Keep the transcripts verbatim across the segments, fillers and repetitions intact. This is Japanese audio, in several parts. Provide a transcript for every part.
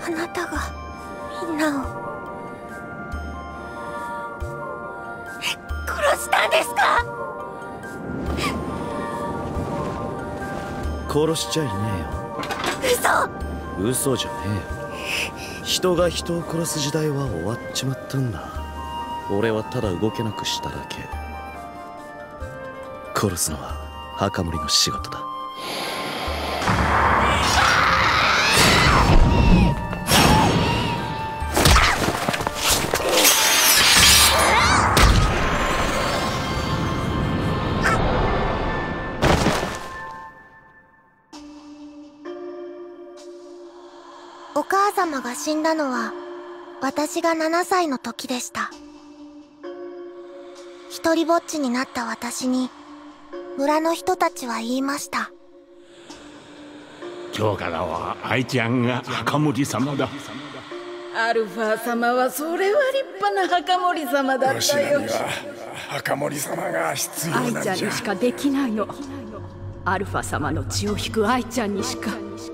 あなたがみんなを殺したんですか？ 殺しちゃいねえよ。 嘘嘘じゃねえよ。人が人を殺す時代は終わっちまったんだ。俺はただ動けなくしただけ。殺すのは墓守の仕事だ。 お母様が死んだのは私がななさいの時でした。一りぼっちになった私に村の人たちは言いました。 今日からは愛ちゃんが墓守様だ。 アルファ様はそれは立派な墓守様だったよ。 には墓守様が必要なんじゃ。 愛ちゃんにしかできないの。アルファ様の血を引く愛ちゃんにしか。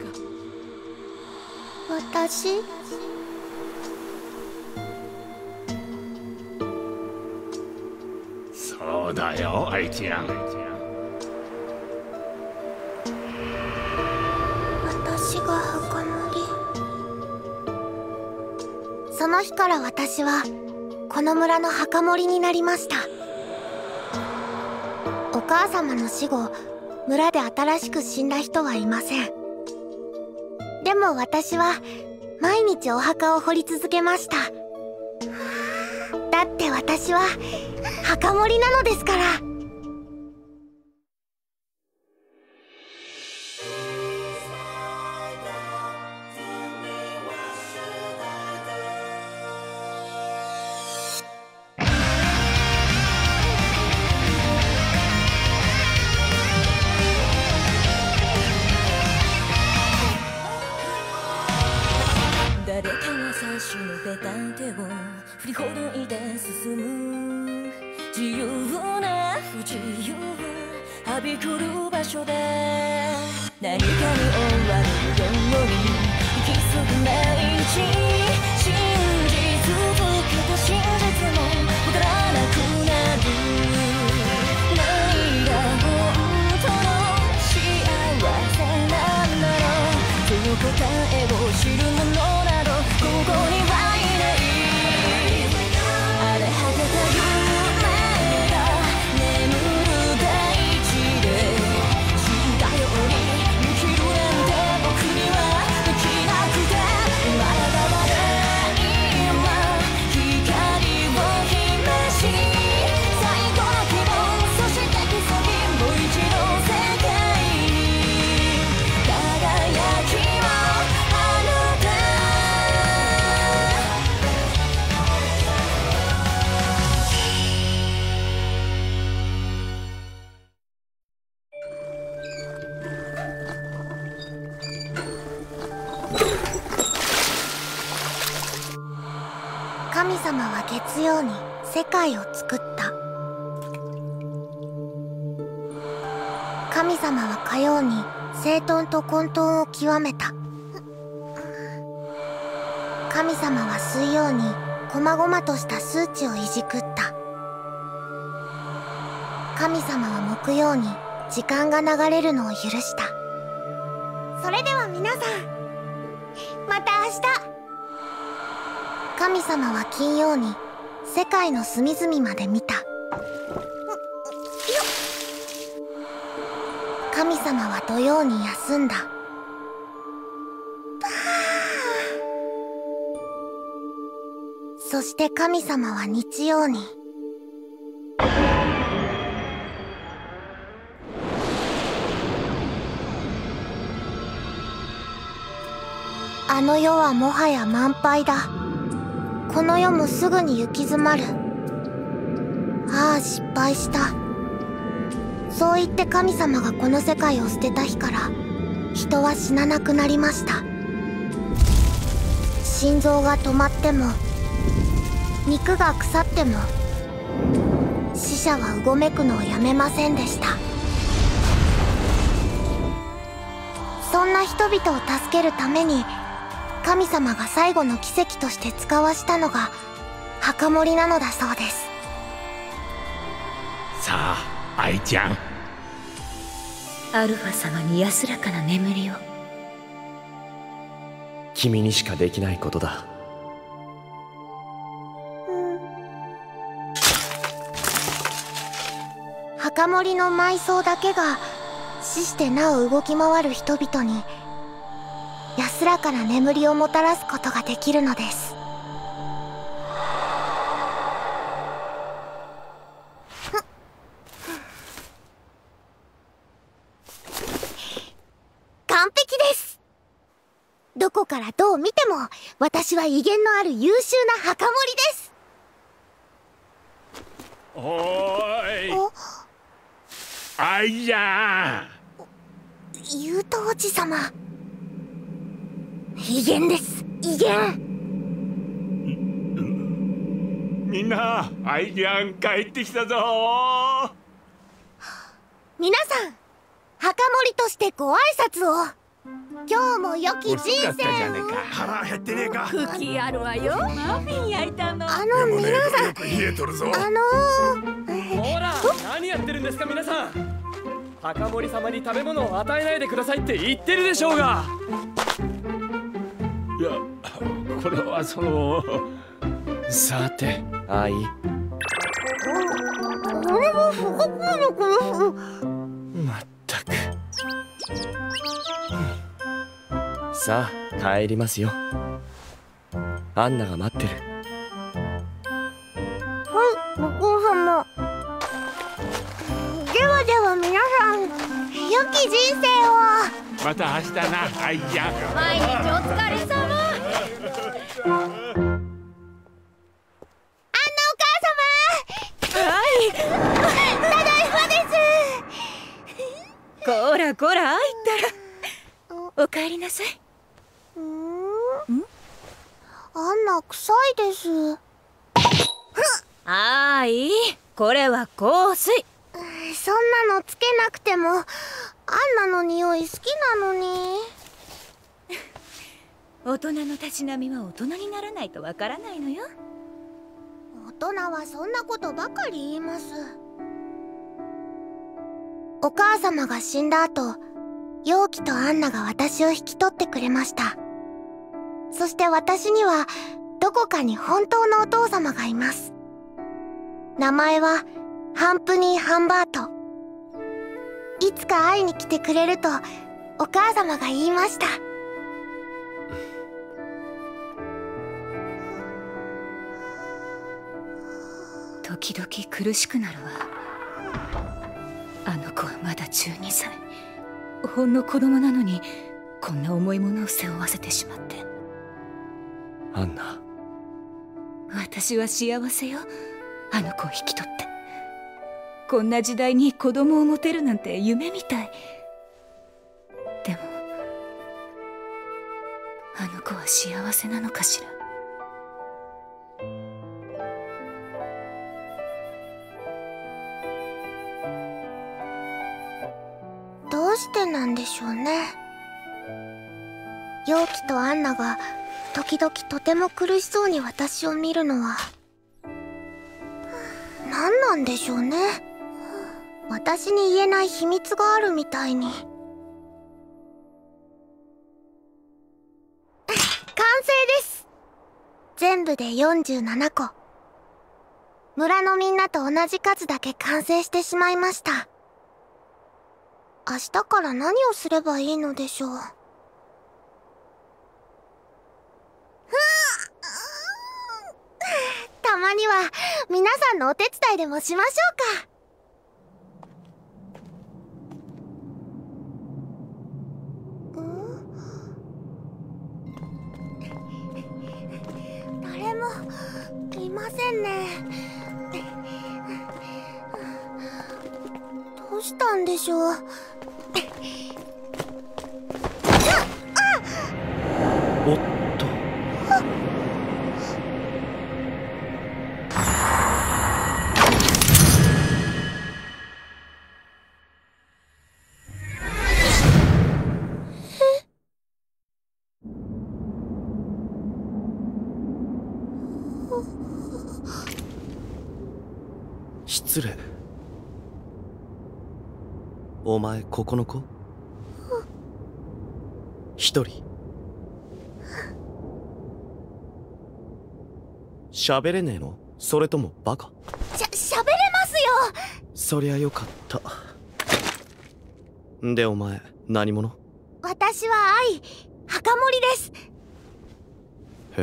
私？ そうだよ愛ちゃん。 私が墓守。その日から私はこの村の墓守になりました。お母様の死後、村で新しく死んだ人はいません。でも私は毎日お墓を掘り続けました。だって私は墓守なのですから。 誰かが差し伸べた手を振りほどいて進む自由な不自由はびこる場所で何かに追われるように行き過ぎ毎日信じ続けた真実もわからなくなる何が本当の幸せなんだろうその答えを知る者などここにはいない荒れ果てた夢が眠る大地で死んだように生きるなんて僕にはできなくてまだまだ今光を秘めし最後の希望そして奇跡もう一度世界に輝きを神様は月曜に世界を作った。神様は火曜に整頓と混沌を極めた。神様は水曜に細々とした数値をいじくった。神様は木曜に時間が流れるのを許した。それでは皆さん、また明日。神様は金曜に世界の隅々まで見た。神様は土曜に休んだ。そして神様は日曜にあの世はもはや満杯だ。この世もすぐに行き詰まる。ああ、失敗した。そう言って神様がこの世界を捨てた日から人は死ななくなりました。心臓が止まっても肉が腐っても死者はうごめくのをやめませんでした。そんな人々を助けるために神様が最後の奇跡として使わしたのが墓守なのだそうです。 さあ愛ちゃん、 アルファ様に安らかな眠りを。 君にしかできないことだ。 墓守の埋葬だけが死してなお動き回る人々に安らかな眠りをもたらすことができるのです。完璧です。どこからどう見ても私は威厳のある優秀な墓守です。 おーい愛ちゃん。 優斗おじさま、威厳です、威厳。 みんな愛ちゃん帰ってきたぞ。 皆さん、墓守としてご挨拶を。今日も良き人生を。 腹減ってねえか。 クッキーあるわよ。マフィン焼いたの。 あの皆さん、 よく冷えとるぞ。 あのー、 ほら、何やってるんですか皆さん。墓守様に食べ物を与えないでくださいって言ってるでしょうが。 いや、これはその。 さて、愛。 これもすごくのこの。 まったく。さあ帰りますよ。アンナが待ってる。 はい、お父様。ではでは皆さん、良き人生を。 また明日な愛ちゃん。 毎日お疲れ様。 アンナお母様。はい。ただいまです。 こらこら、あいったら。お帰りなさい。 ん？アンナ臭いです。 ああ、いい。これは香水。 そんなのつけなくても、アンナの匂い好きなのに。 大人のたしなみは大人にならないとわからないのよ。 大人はそんなことばかり言います。お母様が死んだ後、陽気とアンナが私を引き取ってくれました。そして私にはどこかに本当のお父様がいます。名前はハンプニー・ハンバート。いつか会いに来てくれるとお母様が言いました。 時々苦しくなるわ。あの子はまだじゅうにさい。ほんの子供なのにこんな重いものを背負わせてしまって。 アンナ、 私は幸せよ、あの子を引き取って。こんな時代に子供を持てるなんて夢みたい。でもあの子は幸せなのかしら。 どうしてなんでしょうね。陽気とアンナが時々とても苦しそうに私を見るのは何なんでしょうね。私に言えない秘密があるみたいに。完成です。全部でよんじゅうななこ。村のみんなと同じ数だけ完成してしまいました。明日から何をすればいいのでしょう。たまには皆さんのお手伝いでもしましょうか。誰もいませんね。どうしたんでしょう。 おっと。 失礼。お前ここの子？一人喋れねえの？それともバカ？ しゃ、喋れますよ。 そりゃよかった。でお前何者？ 私は愛、墓守です。 へえ。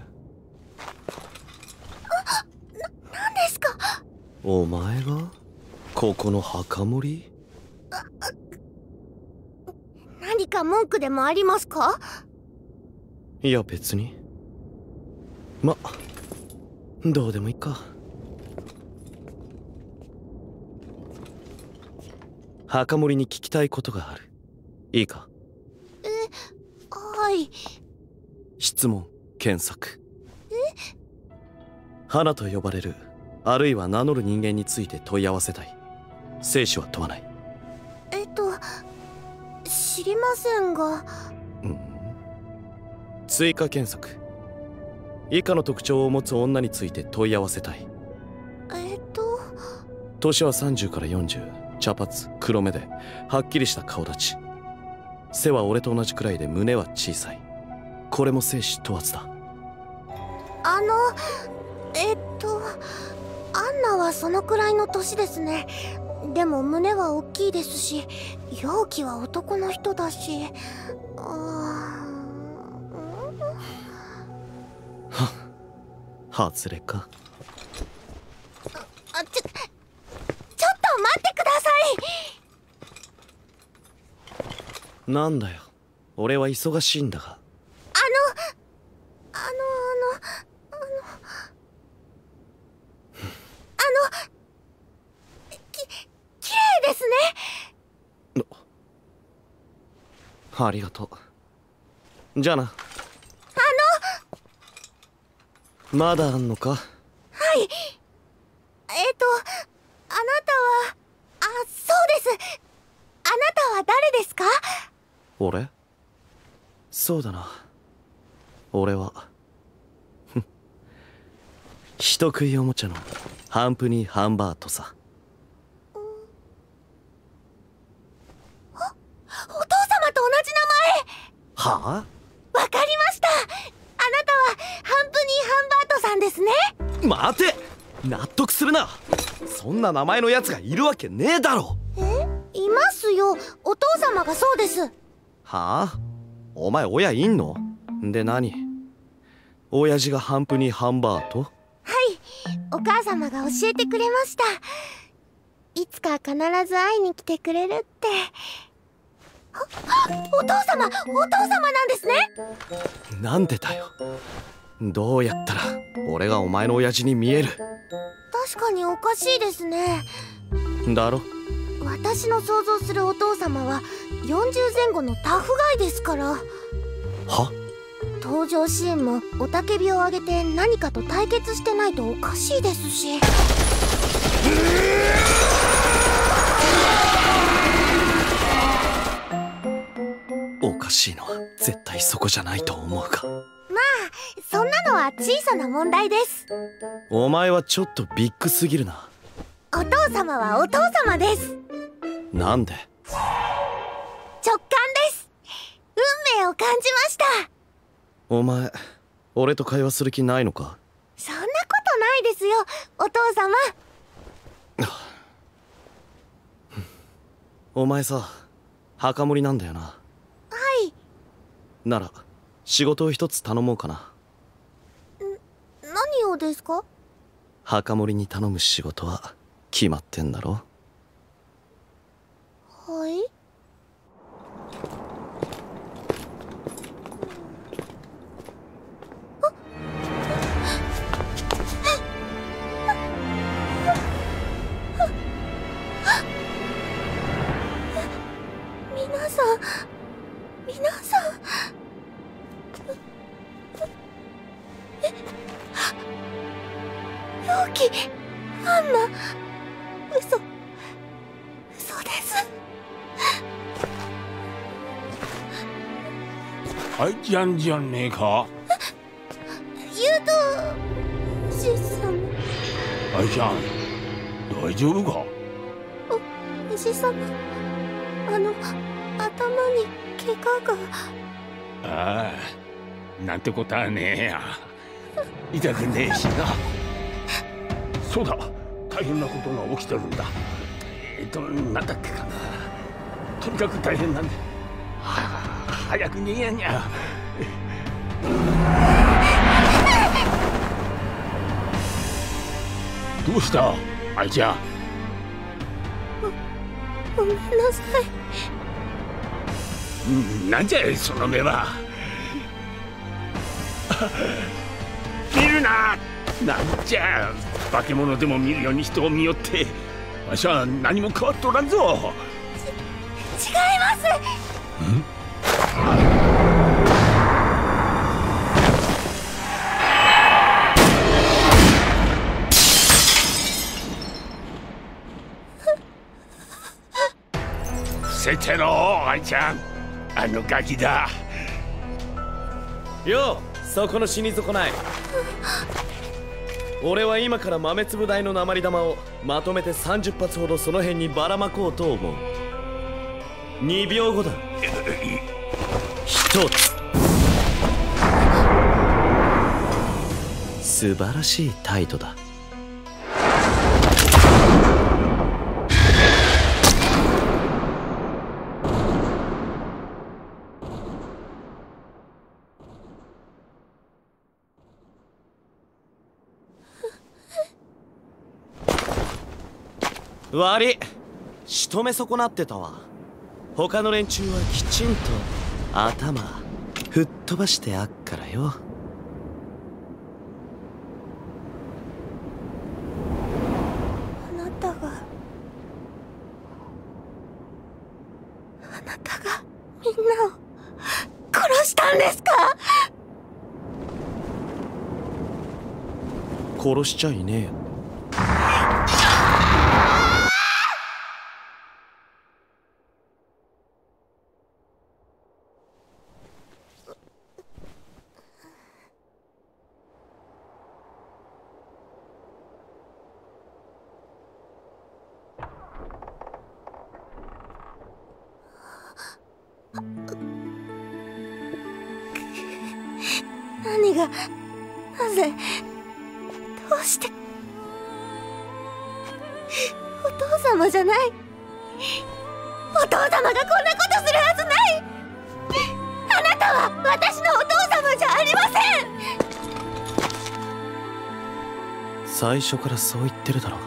な、なんですか？ お前がここの墓守？ 何か文句でもありますか？ いや別に。ま、どうでもいいか。墓守に聞きたいことがある。いいか？ え、はい。 質問、検索。 え？ 花と呼ばれる、あるいは名乗る人間について問い合わせたい。生死は問わない。 えっと、知りませんが。 うん。追加検索。以下の特徴を持つ女について問い合わせたい。 えっと年はさんじゅうからよんじゅう、茶髪、黒目ではっきりした顔立ち。背は俺と同じくらいで胸は小さい。これも生死問わずだ。 あのえっとアンナはそのくらいの年ですね。でも胸は大きいですし、容器は男の人だし。あはっ、外れか。 あ、ちょ、ちょっと待ってください。 なんだよ、俺は忙しいんだが。 あのあのあのあのあのき、きれいですね。 ありがとう。じゃあな。 あのまだあんのか？ はい。えっとあなたは、あ、そうです。あなたは誰ですか？ 俺？そうだな。俺は人食いおもちゃのハンプニー・ハンバートさ。 お、お父様と同じ名前。 はあ？ わかりました。あなたはハンプニー・ハンバートさんですね。 待て！納得するな。そんな名前のやつがいるわけねえだろ。 え？いますよ。お父様がそうです。 はあ？お前親いんの？で何？親父がハンプニー・ハンバート？ はい、お母様が教えてくれました。いつか必ず会いに来てくれるって。お父様、お父様なんですね。 なんでだよ。どうやったら俺がお前の親父に見える？ 確かにおかしいですね。 だろ？ 私の想像するお父様はよんじゅうぜん後のタフガイですから。 は？ 登場シーンも雄たけびを上げて何かと対決してないとおかしいですし。 おかしいのは絶対そこじゃないと思うが。 まあそんなのは小さな問題です。 お前はちょっとビッグすぎるな。 お父様はお父様です。 なんで？ 直感です。運命を感じました。 お前俺と会話する気ないのか？ そんなことないですよ、お父様。 お前さ、墓守なんだよな。 はい。 なら仕事を一つ頼もうかな。 何をですか？ 墓守に頼む仕事は決まってんだろ？ はい。皆さん、皆さん。え？容器、アンナ、嘘、嘘です。 愛ちゃんじゃねえか？ ユドシさん。 愛ちゃん、 大丈夫か？ お、おじさま、あの、頭に怪我が。 ああ、なんてことはねえや。痛くねえしな。そうだ、大変なことが起きてるんだ。えっと、なんだっけかな。とにかく大変なんだ。はあ、早く逃げやにゃ。どうした愛ちゃん。 ごめんなさい。なんじゃいその目は。見るな。なんじゃ化け物でも見るように人を見よって。わしは何も変わっとらんぞ。 ち違います。 ん伏せてろ愛ちゃん、あのガキだよう、そこの死に損ない。俺は今から豆粒大の鉛玉をまとめてさんじゅっ発ほどその辺にばらまこうと思う。にびょうごだ。ひとつ。素晴らしい態度だ。悪い、仕留め損なってたわ。他の連中はきちんと頭吹っ飛ばしてあっからよ。 あなたがあなたがみんなを殺したんですか？ 殺しちゃいねえよ。 何が、なぜ、どうして。お父様じゃない。お父様がこんなことするはずない。あなたは私のお父様じゃありません。 最初からそう言ってるだろ。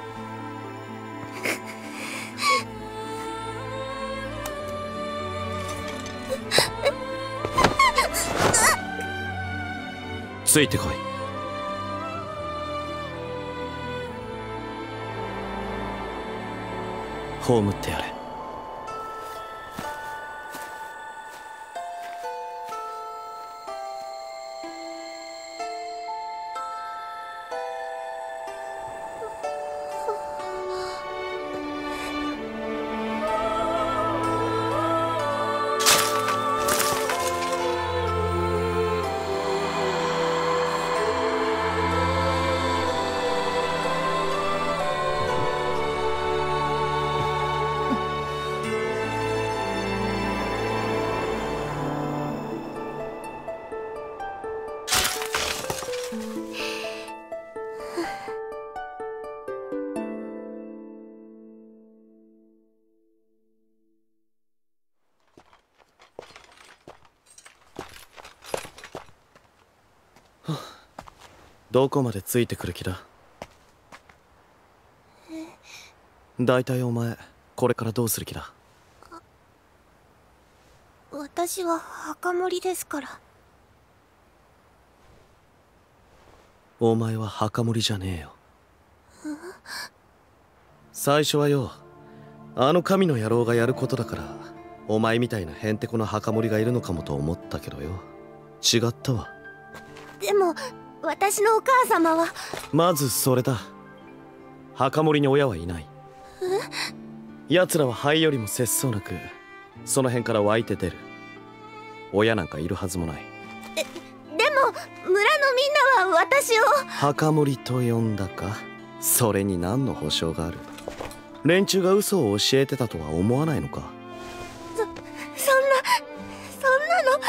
ついてこい。葬ってやれ。どこまでついてくる気だ？だいたいお前これからどうする気だ？ 私は墓守ですから。 お前は墓守じゃねえよ。最初はよ、あの神の野郎がやることだからお前みたいなヘンテコな墓守がいるのかもと思ったけどよ、違ったわ。 でも私のお母様は。 まずそれだ。墓守に親はいない。奴らは灰よりも節操なくその辺から湧いて出る。親なんかいるはずもない。 え、でも村のみんなは私を墓守と呼んだか？ それに何の保証がある？連中が嘘を教えてたとは思わないのか？ そ、そんな、そんなの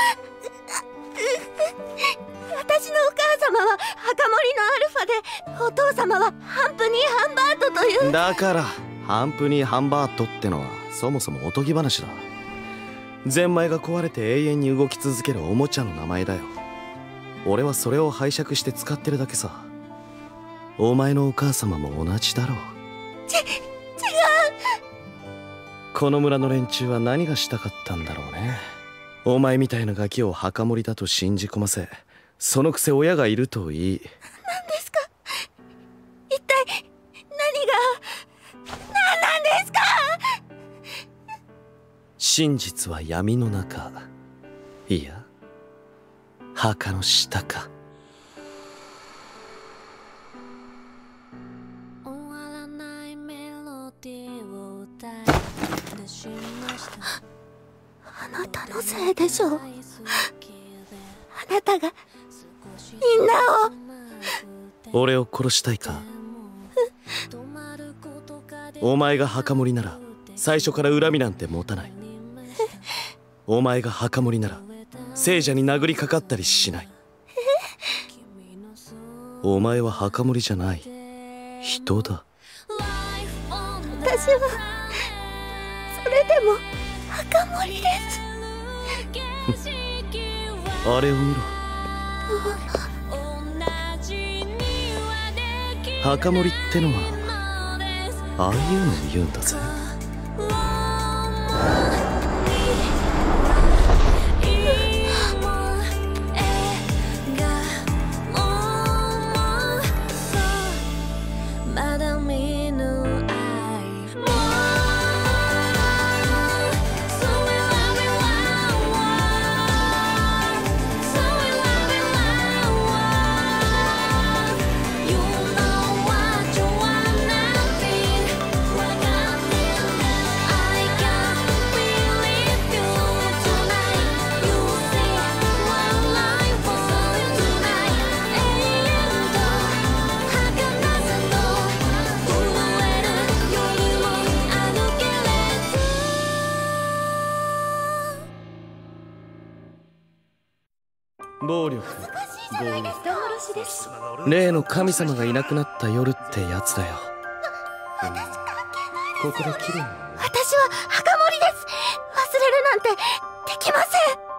私のお母様は墓守のアルファで、お父様はハンプニー・ハンバートという。 だからハンプニー・ハンバートってのはそもそもおとぎ話だ。ゼンマイが壊れて永遠に動き続けるおもちゃの名前だよ。俺はそれを拝借して使ってるだけさ。お前のお母様も同じだろう。 ち、違う。 この村の連中は何がしたかったんだろうね。お前みたいなガキを墓守だと信じ込ませ、そのくせ親がいると言い。 何ですか？一体何が何なんですか？ 真実は闇の中、いや墓の下か。 あなたのせいでしょう。あなたがみんなを。 俺を殺したいか？お前が墓守なら最初から恨みなんて持たない。お前が墓守なら聖者に殴りかかったりしない。お前は墓守じゃない、人だ。 私はそれでも墓守です。 あれを見ろ。墓守ってのはああいうのを言うんだぜ。暴力、暴力、例の神様がいなくなった夜ってやつだよ。ここで綺麗に。 私は墓守です。忘れるなんてできません。